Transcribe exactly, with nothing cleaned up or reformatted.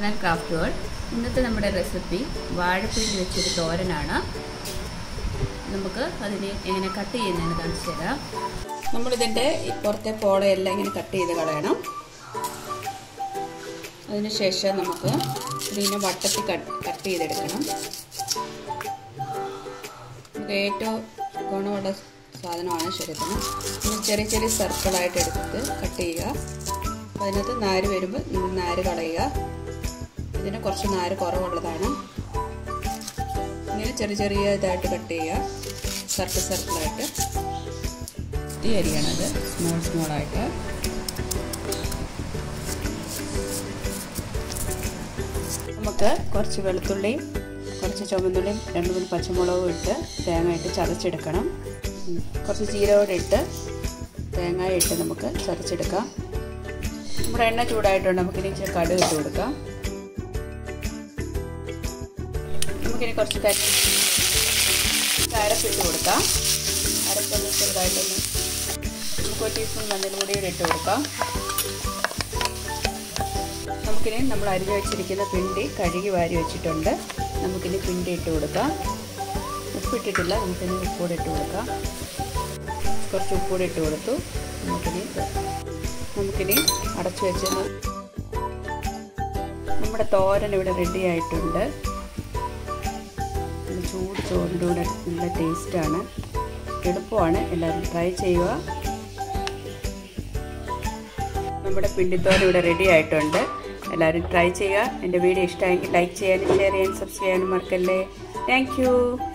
and Craft World. ഇന്നത്തെ നമ്മുടെ recipe വാഴപ്പിണ്ടി വെച്ചൊരു തോരനാണ്. നമുക്ക് അതിനെ എങ്ങനെ കട്ട് ചെയ്യുന്നതെന്ന് കാണിച്ചു തരാം. നമ്മളിതിൻ്റെ പുറത്തെ പോളയെല്ലാം ഇങ്ങനെ കട്ട് ചെയ്ത് കളയണം. അതിനുശേഷം നമുക്ക് ഇതിനെ വട്ടത്തിൽ കട്ട് ചെയ്തെടുക്കണം. നമുക്ക് ഏറ്റവും ഗുണമുള്ള സാധനമാണ് ശരീരത്തിന്. ചെറിയ ചെറിയ സർക്കിളായിട്ട് എടുത്ത് കട്ട് ചെയ്യുക. അപ്പോൾ അതിനകത്ത് നാര് വരുമ്പോൾ നിങ്ങൾ നാര് കളയുക. ഇതിന് കുറച്ച് നാര് കുറവുള്ളതാണ്. ഇങ്ങനെ ചെറിയ ചെറിയ ഇതായിട്ട് കട്ട് ചെയ്യുക, സർക്കിൾ സർക്കിളായിട്ട്. ഈ അരിയാണത്, സ്മോൾ സ്മോളായിട്ട്. നമുക്ക് കുറച്ച് വെളുത്തുള്ളിയും കുറച്ച് ചുവന്നുള്ളിയും രണ്ട് മൂന്ന് പച്ചമുളകും ഇട്ട് തേങ്ങ ഇട്ട് ചതച്ചെടുക്കണം. കുറച്ച് ജീരകം ഇട്ട് തേങ്ങ ഇട്ട് നമുക്ക് ചതച്ചെടുക്കാം. നമ്മുടെ എണ്ണ ചൂടായിട്ടുണ്ട്. നമുക്കിനി ഇച്ചിരി കടുക് ഇട്ട് കൊടുക്കാം. നമുക്കിനി കുറച്ച് അരപ്പിട്ട് കൊടുക്കാം. അരപ്പൊന്ന് ചെറുതായിട്ടൊന്ന് നമുക്ക് ഒരു ടീസ്പൂൺ മഞ്ഞൾപ്പൊടി ഇട്ട് കൊടുക്കാം. നമുക്കിനി നമ്മൾ അരിഞ്ഞു വെച്ചിരിക്കുന്ന പിണ്ടി കഴുകി വാരി വെച്ചിട്ടുണ്ട്. നമുക്കിനി പിണ്ടി ഇട്ട് കൊടുക്കാം. ഉപ്പിട്ടിട്ടില്ല, നമുക്കിനി ഉപ്പൂടെ ഇട്ട് കൊടുക്കാം. കുറച്ച് ഉപ്പൂടെ ഇട്ട് കൊടുത്തു. നമുക്കിനി നമുക്കിനി അടച്ചു വെച്ചത് നമ്മുടെ തോരൻ ഇവിടെ റെഡി ആയിട്ടുണ്ട്. ചൂട് ചോറിൻ്റെ കൂടെ നല്ല ടേസ്റ്റാണ്, എളുപ്പമാണ്. എല്ലാവരും ട്രൈ ചെയ്യുക. നമ്മുടെ പിണ്ടിത്തോരൻ ഇവിടെ റെഡി ആയിട്ടുണ്ട്. എല്ലാവരും ട്രൈ ചെയ്യുക. എൻ്റെ വീഡിയോ ഇഷ്ടമായെങ്കിൽ ലൈക്ക് ചെയ്യാനും ഷെയർ ചെയ്യാനും സബ്സ്ക്രൈബ് ചെയ്യാനും മറക്കല്ലേ. Thank U.